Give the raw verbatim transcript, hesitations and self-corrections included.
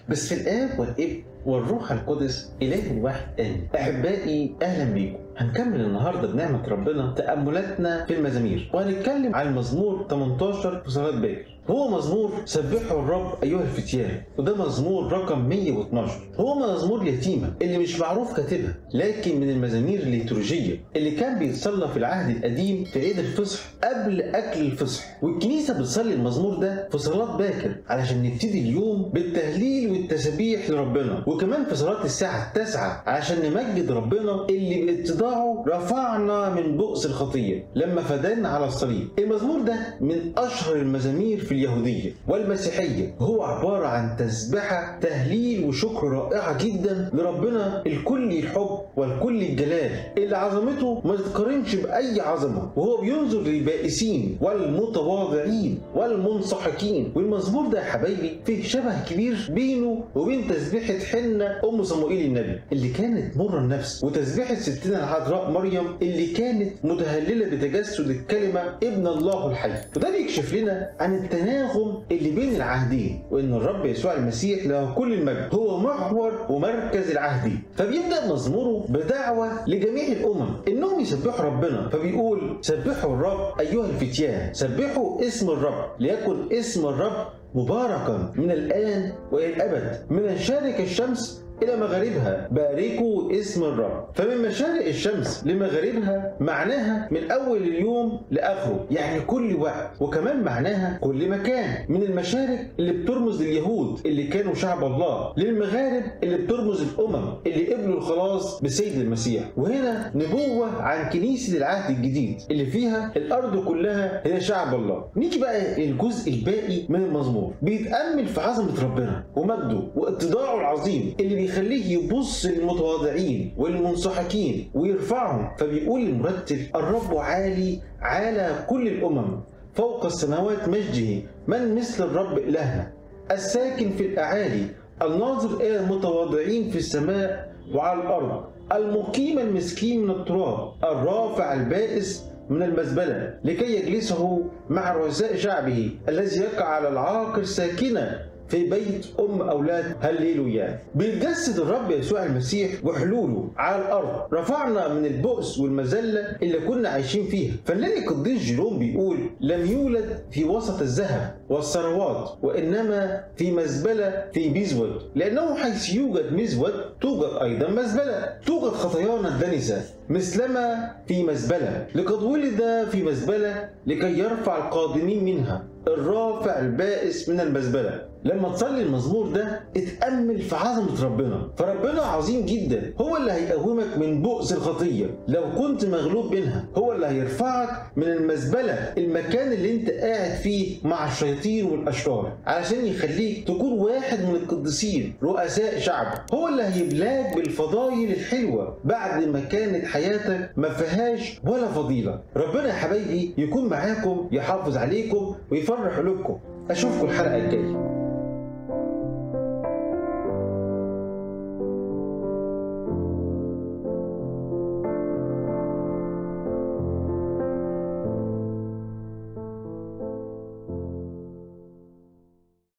بس في الآب والابن والروح القدس إله واحد آمين. أحبائي أهلا بيكم. هنكمل النهارده بنعمة ربنا تأملاتنا في المزامير، وهنتكلم عن المزمور ثمانية عشر في صلاة باكر. هو مزمور سبحوا الرب أيها الفتيان، وده مزمور رقم مية واثناشر. هو مزمور اليتيمة اللي مش معروف كاتبها، لكن من المزامير الليتورجية اللي كان بيتصلى في العهد القديم في عيد الفصح قبل أكل الفصح، والكنيسة بتصلي المزمور ده في صلاة باكر علشان نبتدي اليوم بالتهليل والتسبيح لربنا، وكمان في صلاة الساعة التاسعة علشان نمجد ربنا اللي باتضاعه رفعنا من بؤس الخطية لما فدانا على الصليب. المزمور ده من أشهر المزامير في اليهودية والمسيحية، هو عبارة عن تسبحة تهليل وشكر رائعة جدا لربنا الكل الحب والكل الجلال اللي عظمته ما تتقارنش بأي عظمة، وهو بينظر للبائسين والمتواضعين والمنسحقين. والمزمور ده يا حبايبي فيه شبه كبير بينه وبين تسبيحة حنة أم صموئيل النبي اللي كانت مر النفس، وتسبيحة ستنا العذراء مريم اللي كانت متهللة بتجسد الكلمة ابن الله الحي. وده بيكشف لنا عن التناغم اللي بين العهدين، وان الرب يسوع المسيح له كل المجد هو محور ومركز العهدين. فبيبدا مزموره بدعوه لجميع الامم انهم يسبحوا ربنا، فبيقول سبحوا الرب ايها الفتيان، سبحوا اسم الرب ليكن اسم الرب مباركا من الان والى الابد، من مشارق الشمس إلى مغاربها باركوا اسم الرب. فمن مشارق الشمس لمغاربها معناها من أول اليوم لآخره، يعني كل وقت، وكمان معناها كل مكان. من المشارق اللي بترمز لليهود اللي كانوا شعب الله، للمغارب اللي بترمز الأمم اللي قبلوا الخلاص بسيد المسيح. وهنا نبوة عن كنيسة العهد الجديد اللي فيها الأرض كلها هي شعب الله. نيجي بقى الجزء الباقي من المزمور، بيتأمل في عظمة ربنا ومجده واتضاعه العظيم اللي يخليه يبص للمتواضعين والمنسحقين ويرفعهم. فبيقول المرتل الرب عالي على كل الأمم، فوق السماوات مجده، من مثل الرب إلهنا، الساكن في الأعالي، الناظر إلى المتواضعين في السماء وعلى الأرض، المقيم المسكين من التراب، الرافع البائس من المزبلة لكي يجلسه مع رؤساء شعبه، الذي يقع على العاقر ساكنة في بيت أم أولاد هللويا. بيتجسد الرب يسوع المسيح وحلوله على الأرض، رفعنا من البؤس والمذلة اللي كنا عايشين فيها. فنلاقي القديس جيروم بيقول لم يولد في وسط الذهب والثروات، وإنما في مزبلة في مزود، لأنه حيث يوجد مزود توجد أيضا مزبلة، توجد خطايانا الدنسة مثلما في مزبلة، لقد ولد في مزبلة لكي يرفع القادمين منها، الرافع البائس من المزبلة. لما تصلي المزمور ده اتأمل في عظمة ربنا، فربنا عظيم جدا، هو اللي هيقومك من بؤس الخطية لو كنت مغلوب منها، هو اللي هيرفعك من المزبلة، المكان اللي انت قاعد فيه مع الشياطين والأشرار، علشان يخليك تكون واحد من القديسين رؤساء شعبه، هو اللي هيبلاك بالفضائل الحلوة بعد ما كانت حياتك ما فيهاش ولا فضيلة. ربنا يا حبايبي يكون معاكم، يحافظ عليكم ويفرح قلوبكم. أشوفكم الحلقة الجاية.